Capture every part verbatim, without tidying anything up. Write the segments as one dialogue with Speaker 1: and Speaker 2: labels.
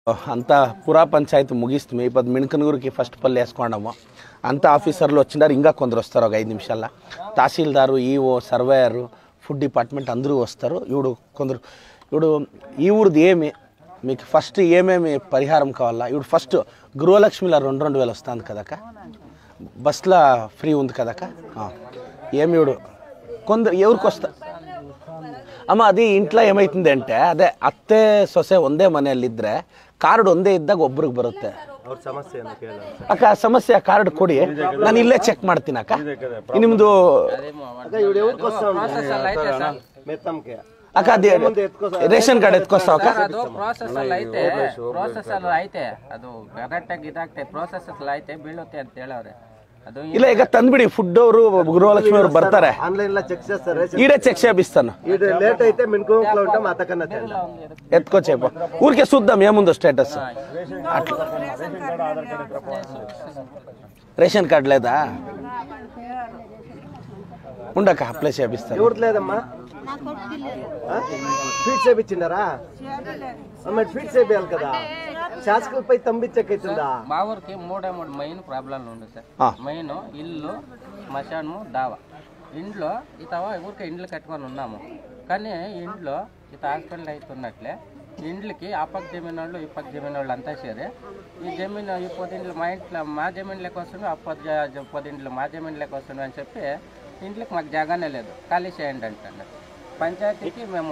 Speaker 1: అంత పురా పంచాయతీ ముగిస్తుంది ఇప్పుడు మిణకనూరుకి ఫస్ట్ పల్లి వేసుకున్నాము అంత ఆఫీసర్లు వచ్చినారు ఇంకా కొందరు వస్తారు ఒక ఐదు నిమిషాల్లో తహసీల్దారు ఈఓ సర్వేయరు ఫుడ్ డిపార్ట్మెంట్ అందరూ వస్తారు ఇప్పుడు కొందరు ఇప్పుడు ఈ ఊరిది ఏమి మీకు ఫస్ట్ ఏమేమి పరిహారం కావాలా ఇప్పుడు ఫస్ట్ గృహలక్ష్మిలో రెండు రెండు వేలు వస్తుంది కదక బస్సులో ఫ్రీ ఉంది కదక ఏమి ఇప్పుడు కొందరు ఎవరికి వస్తా ಅಮ್ಮ ಅದು ಇಂಟ್ಲ ಏಮೈತಂದೆ ಅಂತೆ ಅದೇ ಅತ್ತೆ ಸೊಸೆ ಒಂದೇ ಮನೆಯಲ್ಲಿದ್ದರೆ ಕಾರ್ಡ್ ಒಂದೇ ಇದ್ದಾಗ ಒಬ್ರಿಗೆ ಬರುತ್ತೆ ಅಕ್ಕ ಸಮಸ್ಯೆ ಕಾರ್ಡ್ ಕೊಡಿ ನಾನು ಇಲ್ಲೇ ಚೆಕ್ ಮಾಡ್ತೀನಿ ಅಕ್ಕ ನಿಮ್ಮದು ಅಕ್ಕ ಅದೇ ರೇಷನ್ ಕಾರ್ಡ್ ಎತ್ಕೊಸ್ತಾವ ಅಕ್ಕ
Speaker 2: ಅದು ಪ್ರೋಸೆಸ್ ಅಲ್ಲಿ ಐತೆ ಪ್ರೋಸೆಸ್ ಅಲ್ಲಿ ಐತೆ ಅದು ಕರೆಕ್ಟ್ ಆಗಿ ಇದಾಗ್ತೆ ಪ್ರೋಸೆಸ್ ಅಲ್ಲಿ ಐತೆ ಬೀಳುತ್ತೆ ಅಂತ ಹೇಳವ್ರೆ
Speaker 1: ಇಲ್ಲ ಈಗ ತಂದ್ಬಿಡಿ ಫುಡ್ ಅವರು ಗೃಹಲಕ್ಷ್ಮಿ ಅವರು ಬರ್ತಾರೆ ఈడే చెక్ చేపిస్తాను ఎత్తుకొచ్చేపో ఊరికే చూద్దాం ఏముందో స్టేటస్ రేషన్ కార్డు లేదా ఉండక అప్లై చేపిస్తాను
Speaker 3: లేదమ్మా ఫీట్ చేయించినారా ఫీట్ చేయాలి కదా శాసకులపై తంబిచ్చకైతుందా
Speaker 2: మా ఊరికి మూడే మూడు మెయిన్ ప్రాబ్లంలు ఉంది సార్ మెయిన్ ఇల్లు శ్మశానము దావా ఇంట్లో ఇతవ ఊరికే ఇండ్లు కట్టుకొని ఉన్నాము కానీ ఇంట్లో ఇత హాస్పిటల్ అవుతున్నట్లే ఇండ్లకి ఆ పక్క జమీన్ వాళ్ళు ఈ పక్క జమీన్ వాళ్ళు అంతా సేరి ఈ జమీన్ ఈ పొదిండ్లు మా ఇంట్లో మా జమీన్ లెక్క వస్తుంది ఆ పొద్దు పొదిండ్లు మా జమీన్ లెక్క వస్తుంది అని చెప్పి ఇంట్లోకి మాకు జాగానే లేదు ఖాళీ చేయండి అంటాను పంచాయతీకి మేము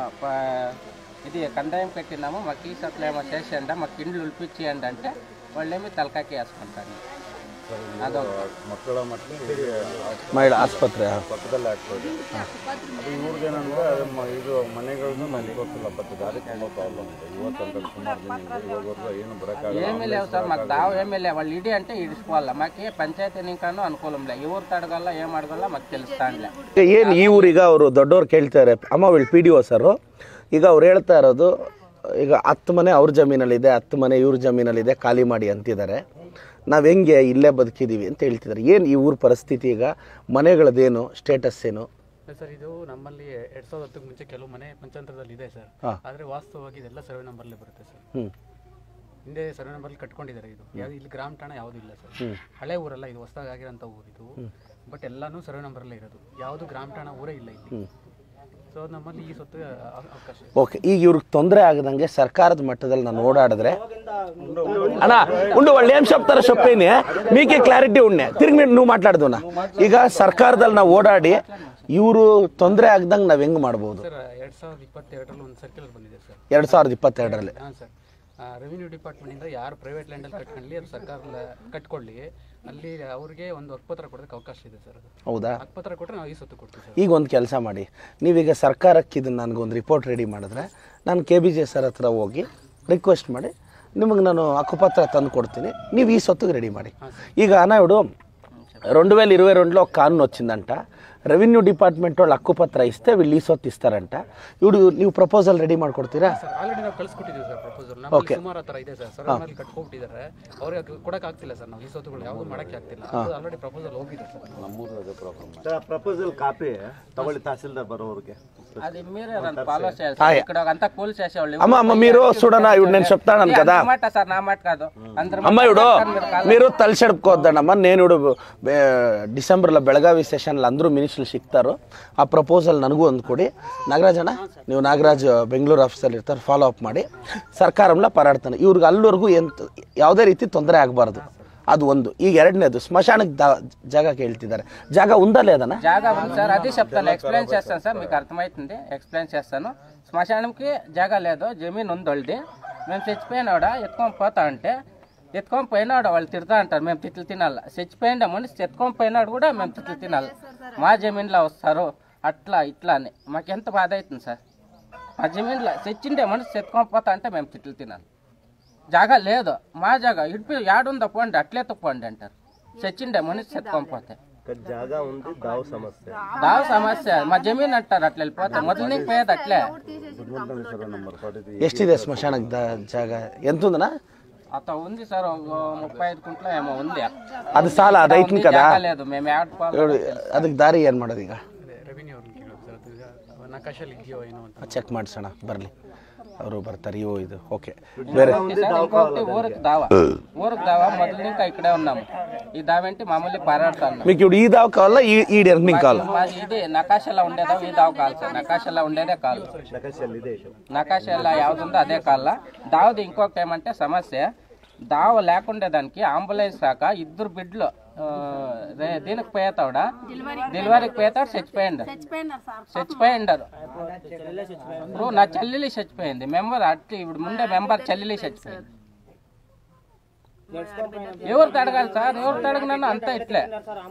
Speaker 2: ఇది కందాయం పెట్టినాము మాకు ఈ సత్లో ఏమో చేసేయండి మాకు ఇండ్లు ఉల్పించేయండి అంటే వాళ్ళు ఏమి తలకాకి వేసుకుంటారు ಅದೊಂದು
Speaker 4: ಮಕ್ಕಳ ಮಟ್ಟಿ
Speaker 1: ಮಹಿಳಾ ಆಸ್ಪತ್ರೆ
Speaker 4: ಪಕ್ಕದಲ್ಲಿ ಆಗ್ತದೆ ಅದು ಇವ್ರಿಗೇನಂದ್ರೆ ಇದು ಮನೆಗಳನ್ನ ನನಗೆ ಗೊತ್ತಿಲ್ಲ ಬಟ್ ದಾರಿ ತುಂಬ ಪ್ರಾಬ್ಲಮ್ ಇದೆ ಇವತ್ತಂತ ಸುಮಾರು ಜನ ಇವಾಗವರೆಗೂ ಏನು ಬರೋಕ್ಕಾಗಲ್ಲ
Speaker 2: ఏమీ లేవు సార్ మాకు దావ ఏమీ లేవు వాళ్ళు ఇడి అంటే ఇడుచుకోవాలా మాకు పంచాయతీ నింకాನು ಅನುಕೂಲಂ ಇಲ್ಲ ಇವ್ರು ತಡಗಲ್ಲ ಏನ್ ಮಾಡಗಲ್ಲ ಮಾకు తెలుస్తాండ్ల
Speaker 1: ಏನು ಈ ಊರಿಗೆ ಅವರು ದೊಡ್ಡವರು ಕೇಳ್ತಾರೆ ಅಮ್ಮ వీళ్ళు ಪಿ ಡಿ ಒ ಸರ್ ಈಗ ಅವ್ರು ಹೇಳ್ತಾ ಇರೋದು ಈಗ ಹತ್ತು ಮನೆ ಅವ್ರ ಜಮೀನಲ್ಲಿದೆ ಹತ್ತು ಮನೆ ಇವ್ರ ಜಮೀನಲ್ಲಿದೆ ಖಾಲಿ ಮಾಡಿ ಅಂತಿದ್ದಾರೆ ನಾವು ಹೆಂಗೆ ಇಲ್ಲೇ ಬದುಕಿದ್ದೀವಿ ಅಂತ ಹೇಳ್ತಿದ್ದಾರೆ ಏನು ಈ ಊರ ಪರಿಸ್ಥಿತಿ ಈಗ ಮನೆಗಳದೇನು ಸ್ಟೇಟಸ್ ಏನು
Speaker 5: ಸರ್ ಇದು ನಮ್ಮಲ್ಲಿ ಎರಡ್ ಸಾವಿರದ ಹತ್ತಕ್ಕೆ ಮುಂಚೆ ಕೆಲವು ಮನೆ ಪಂಚಾಂತರದಲ್ಲಿ ಇದೆ ಸರ್ ಆದರೆ ವಾಸ್ತವವಾಗಿ ಇದೆಲ್ಲ ಸರ್ವೆ ನಂಬರ್ಲೇ ಬರುತ್ತೆ ಸರ್ ಹಿಂದೆ ಸರ್ವೆ ನಂಬರ್ ಕಟ್ಕೊಂಡಿದ್ದಾರೆ ಇದು ಯಾವ್ದು ಇಲ್ಲಿ ಗ್ರಾಮ ಠಾಣ ಯಾವುದೂ ಇಲ್ಲ ಸರ್ ಹಳೆ ಊರಲ್ಲ ಇದು ಹೊಸದಾಗಿ ಆಗಿರೋಂಥ ಊರು ಇದು ಬಟ್ ಎಲ್ಲಾನು ಸರ್ವೆ ನಂಬರ್ಲೇ ಇರೋದು ಯಾವುದು ಗ್ರಾಮ ಠಾಣ ಊರೇ ಇಲ್ಲ ಇಲ್ಲಿ ಸೊ ನಮ್ಮಲ್ಲಿ ಈ ಸೊತ್ತು ಅವಕಾಶ
Speaker 1: ಓಕೆ ಈಗ ಇವ್ರಿಗೆ ತೊಂದರೆ ಆಗದಂಗೆ ಸರ್ಕಾರದ ಮಟ್ಟದಲ್ಲಿ ನಾನು ಓಡಾಡಿದ್ರೆ ಅಣ್ಣ ఉండు వాళ్ళు ఏం చెప్తారో చెప్పేని మీకే క్లారిటీ ఉండే తిరిగి నువ్వు మాట్లాడదునా ಈಗ ಸರ್ಕಾರದಲ್ಲಿ ನಾವು ಓಡಾಡಿ ಇವರು ತೊಂದರೆ ಆಗದಂಗೆ ನಾವು ಹೆಂಗೆ ಮಾಡ್ಬೋದು
Speaker 5: ಸರ್ ಎರಡ್ ಸಾವಿರದ ಇಪ್ಪತ್ತೆರಡರಲ್ಲಿ ಒಂದು ಸರ್ಕ್ಯುಲರ್ ಬಂದಿದೆ ಸರ್
Speaker 1: ಎರಡು ಸಾವಿರದ ಇಪ್ಪತ್ತೆರಡರಲ್ಲಿ
Speaker 5: ಹಾಂ ಸರ್ ರೆವಿನ್ಯೂ ಡಿಪಾರ್ಟ್ಮೆಂಟಿಂದ ಯಾರು ಪ್ರೈವೇಟ್ ಲ್ಯಾಂಡಲ್ಲಿ ಕಟ್ಕೊಳ್ಳಿ ಅದು ಸರ್ಕಾರ ಕಟ್ಕೊಳ್ಳಿ ಅಲ್ಲಿ ಅವ್ರಿಗೆ ಒಂದು ಹಕ್ಕುಪತ್ರ ಕೊಡೋದಕ್ಕೆ ಅವಕಾಶ ಇದೆ ಸರ್ ಅದು
Speaker 1: ಹೌದಾ
Speaker 5: ಹಕ್ಕುಪತ್ರ ಕೊಟ್ಟರೆ ನಾವು ಈ ಸೊತ್ತು ಕೊಡ್ತೀವಿ ಸರ್
Speaker 1: ಈಗ ಒಂದು ಕೆಲಸ ಮಾಡಿ ನೀವೀಗ ಸರ್ಕಾರಕ್ಕೆ ಇದನ್ನು ನನಗೊಂದು ರಿಪೋರ್ಟ್ ರೆಡಿ ಮಾಡಿದ್ರೆ ನಾನು ಕೆ ಬಿ ಜೆ ಸರ್ ಹತ್ರ ಹೋಗಿ ರಿಕ್ವೆಸ್ಟ್ ಮಾಡಿ ನಿಮಗೆ ನಾನು ಹಕ್ಕುಪತ್ರ ತಂದು కొడుತೀನಿ ನೀವು ఈ సొత్తుకు రెడీ ಮಾಡಿ ಈಗ అనాయుడు రెండు వేల ఇరవై రెండులో ఒక కానూన్ వచ్చిందంట రెవెన్యూ డిపార్ట్మెంట్ వాళ్ళు హక్కుపత్ర ఇస్తే వీళ్ళు ఈ సొత్తు ఇస్తారంట ఇప్పుడు ನೀವು ಪ್ರಪೋಸಲ್ ರೆಡಿ ಮಾಡ್ಕೊಡ್ತೀರಾ
Speaker 5: ಸರ್ ಆಲ್ರೆಡಿ ನಾವು ಕಳಿಸ್ಕೊಟ್ಟಿದ್ದೀವಿ ಸರ್ ಪ್ರಪೋಸಲ್ ನಮ್ಮಲ್ಲಿ ಸುಮಾರು ಆ ಥರ ಇದೆ ಸರ್ ಸರ್ವರ್ನಲ್ಲಿ ಕಟ್ಕೊಬಿಟ್ಟಿದ್ದಾರೆ ಅವ್ರಿಗೆ ಕೊಡಕ್ಕೆ ಆಗ್ತಿಲ್ಲ ಸರ್ ನಾವು ಈ ಸೊತ್ತುಗಳು ಯಾವುದು ಮಾಡೋಕ್ಕೆ ಆಗ್ತಿಲ್ಲ ಅದು ಆಲ್ರೆಡಿ ಪ್ರಪೋಸಲ್ ಹೋಗಿದೆ ಸರ್
Speaker 4: ನಮ್ಮೂರು ಅದೇ ಪ್ರಾಬ್ಲಮ್
Speaker 3: ಪ್ರಪೋಸಲ್ ಕಾಪಿ ತಗೊಳ್ಳಿ ತಹಸೀಲ್ದಾರ್ ಬರೋರಿಗೆ
Speaker 2: అది మీరే ఫాలో చేయాలి ఇక్కడ అంతా కూల్ చేసేవాళ్ళు
Speaker 1: అమ్మ అమ్మ మీరు చూడనా ఇప్పుడు నేను చెప్తాను కదా
Speaker 2: మాట సార్ నా మాట కాదు అందరూ
Speaker 1: అమ్మ ఇప్పుడు మీరు తలచెడుపుకోవద్దమ్మా నేను ఇప్పుడు ಡಿಸೆಂಬರ್లో ಬೆಳಗಾವಿ ಸೆಷನ್లో అందరూ మినిస్టర్లు ಸಿಗ್ತಾರೋ ಆ ಪ್ರಪೋಸಲ್ ನನಗೂ ಒಂದು ಕೊಡಿ ನಾಗರಾಜಣ್ಣ ನೀವು ನಾಗರಾಜ್ ಬೆಂಗಳೂರು ಆಫೀಸಲ್ಲಿ ಇರ್ತಾರೆ ಫಾಲೋ ಅಪ್ ಮಾಡಿ ಸರ್ಕಾರಂలో ಪರಾಡ್ತಾನೆ ಇವ್ರಿಗೆ ಅಲ್ಲಿವರೆಗೂ ಎಂತ ಯಾವುದೇ ರೀತಿ ತೊಂದರೆ ಆಗಬಾರ್ದು ಅದು ಒಂದು ಈಗ ಎರಡನೇದು ಸ್ಮಶಾನಕ್ಕೆ ಜಾಗ ಕೇಳ್ತಿದ್ದಾರೆ ಜಾಗ ఉందా లేదనా
Speaker 2: జాగా ఉంది సార్ అది చెప్తాను ఎక్స్ప్లెయిన్ చేస్తాను సార్ మీకు అర్థమవుతుంది ఎక్స్ప్లెయిన్ చేస్తాను శ్మశానంకి జాగా లేదు జమీన్ ఉంది వాళ్ళది మేము చచ్చిపోయినాడ ఎత్తుకొని పోతా అంటే ఎత్తుకొని పోయినాడు వాళ్ళు తిడతా అంటారు మేము తిట్లు తినాలి చచ్చిపోయిన మనిషి ఎత్తుకొని పోయినాడు కూడా మేము తిట్లు తినాలి మా జమీన్లో వస్తారు అట్లా ఇట్లా అని మాకు ఎంత బాధ అవుతుంది సార్ మా జమీన్లో చచ్చిండే మనిషి ఎత్తుకొని పోతా అంటే మేము తిట్లు తినాలి జాగా లేదు మా జాగా ఇడిపి యాడుందా పోండి అట్లే తప్పండి అంటారు చచ్చిండే మనిషి ఎత్తుకోకపోతే
Speaker 3: ಜಾಗ ఉంది దావ సమస్య
Speaker 2: దావ సమస్య మా జమీన్ అంటారు అట్లా వెళ్ళిపోతే మొదలు నీకు పోయేది అట్లే
Speaker 1: ಎಷ್ಟಿದೆ ಸ್ಮಶಾನಕ್ಕೆ ಜಾಗ ఎంత ఉందనా
Speaker 2: అత ఉంది సార్ ముప్పై ఐదు కుంట్ల ఏమో ఉంది
Speaker 1: ಅದು ಸಾಲ ಅದು ಐತಿ కదా
Speaker 2: లేదు మేము యాడ్
Speaker 1: ಅದಕ್ಕೆ ದಾರಿ ಏನು ಮಾಡೋದು ಈಗ
Speaker 5: ರೆವಿನ್ಯೂ ಅವ್ರನ್ನ ಕೇಳೋದು ಸರ್ ಅದು ನಕಾಶಲ್ಲಿ ಇದೆಯೋ ಏನೋ ಅಂತ
Speaker 1: ಚೆಕ್ ಮಾಡಿಸೋಣ ಬರಲಿ ಅವರು ಬರ್ತಾರೆ ఇవో ఇది ఓకే వేరే
Speaker 2: ఇంకొకటి ఊరికి దావా ఊరికి దావా మొదలు ఇంకా ఇక్కడే ఉన్నాము ఈ దావేంటి మామూలు పారాడుతాను
Speaker 1: మీకు ఇప్పుడు ఈ దావ కావాలా ఈ ఈ డెర్నింగ్ కావాలా
Speaker 2: మాది ఇది నకాశలా ఉండేదా ఈ దావ కాదు సార్ నకాశలా ఉండేదే కాదు నకాశలా యావుందో అదే కావాలా దావది ఇంకొకటి ఏమంటే సమస్య దావ లేకుండే దానికి అంబులెన్స్ రాక ఇద్దరు బిడ్లు దీనికి పోయేతావిడ డెలివరీకి పోయేతాడు చచ్చిపోయిండు చచ్చిపోయిండారు ఇప్పుడు నా చెల్లెలి చచ్చిపోయింది మెంబర్ అట్లా ఇప్పుడు ముందే మెంబర్ చెల్లెలి చచ్చిపోయింది ఎవరికి అడగాలి సార్ ఎవరికి అడగనన్నా అంతా ఇట్లే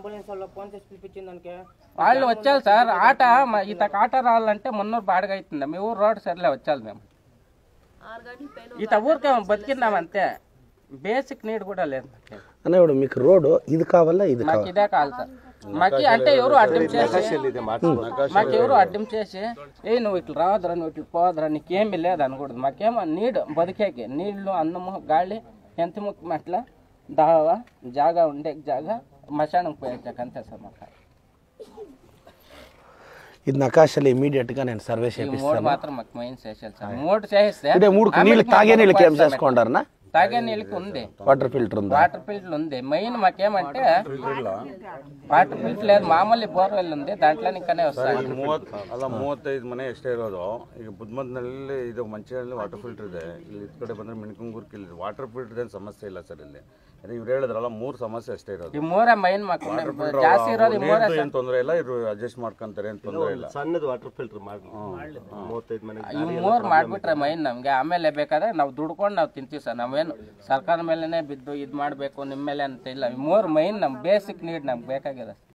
Speaker 2: వాళ్ళు వచ్చారు సార్ ఆట ఇతకు ఆట రావాలంటే మున్నూరు బాడగా అవుతుంది మీ ఊరు రోడ్ సరిలే వచ్చాలి మేము ఇత ఊరికే బతికినాం అంతే బేసిక్ నీడ్ కూడా లేదు
Speaker 1: అన్న ఇప్పుడు మీకు రోడ్డు ఇది కావాలా ఇది
Speaker 2: మాకు ఇదే కావాలి సార్ మాకు అంటే ఎవరు అడ్డం చేసి మాకు ఎవరు అడ్డం చేసి ఏ నువ్వు ఇట్లా రావద్దురా నువ్వు ఇట్లా పోవద్దురా నీకేమీ లేదు అనకూడదు మాకేమో నీడు బతికేకి నీళ్లు అన్నము గాలి ఎంత ముఖ్యం అట్లా దావా జాగా ఉండే జాగా మశానం పోయాక అంతే సార్ మాకు
Speaker 1: ఇది నకాశలు ఇమీడియట్ గా నేను సర్వే చేపిస్తాను
Speaker 2: మాత్రం మాకు మెయిన్ చేసేది సార్ మూడు చేస్తే
Speaker 1: మూడు నీళ్ళు తాగే నీళ్ళకి ఏం చేసుకుంటారనా
Speaker 2: తాగే నీళ్ళకి ఉంది
Speaker 1: వాటర్ ఫిల్టర్ ఉంది
Speaker 2: వాటర్ ఫిల్టర్ ఉంది మెయిన్ మాకేమంటే వాటర్ ఫిల్టర్ లేదు మామూలు బోర్వెల్ ఉంది దాంట్లో ఇంకానే వస్తాయి
Speaker 4: ಅಲ್ಲ ಮೂವತ್ತೈದು ಮನೆ ಎಷ್ಟೇ ಇರೋದು ಈಗ ಬುದ್ಧಮತ್ನಲ್ಲಿ ಇದು ಮಂಚಿನಲ್ಲಿ ವಾಟರ್ ಫಿಲ್ಟರ್ ಇದೆ ಇಲ್ಲಿ ಈ ಕಡೆ ಬಂದರೆ ಮಿಣಕಂಗೂರ್కి ಇಲ್ಲಿ ವಾಟರ್ ಫಿಲ್ಟರ್ ಏನು ಸಮಸ್ಯೆ ಇಲ್ಲ ಸರ್ ಇಲ್ಲಿ ಇವ್ರು ಹೇಳಿದ್ರಲ್ಲ ಮೂರು ಸಮಸ್ಯೆ ಅಷ್ಟೇ ಇರೋದು
Speaker 2: ಈ ಮೂರೇ ಮೈನ್ ಮಾಕು ಜಾಸ್ತಿ ಇರೋದು ಈ ಮೂರೇ
Speaker 4: ಏನು ತೊಂದರೆ ಇಲ್ಲ ಇವ್ರು ಅಡ್ಜಸ್ಟ್ ಮಾಡ್ಕೊಂತಾರೆ ಏನು ತೊಂದರೆ ಇಲ್ಲ
Speaker 3: ಸಣ್ಣದು ವಾಟರ್ ಫಿಲ್ಟರ್ ಮಾಡಿ ಮೂವತ್ತೈದು ಮನೆ
Speaker 2: ಈ ಮೂರು ಮಾಡ್ಬಿಟ್ರೆ ಮೈನ್ ನಮ್ಗೆ ಆಮೇಲೆ ಬೇಕಾದ್ರೆ ನಾವು ದುಡ್ಕೊಂಡು ನಾವು ತಿಂತೀವಿ ಸರ್ ನಾವೇನು ಸರ್ಕಾರ ಮೇಲೆನೆ ಬಿದ್ದು ಇದು ಮಾಡಬೇಕು ನಿಮ್ಮ ಮೇಲೆ ಅಂತ ಇಲ್ಲ ಈ ಮೂರು ಮೈನ್ ನಮ್ ಬೇಸಿಕ್ ನೀಡ್ ನಮ್ಗೆ ಬೇಕಾಗಿದೆ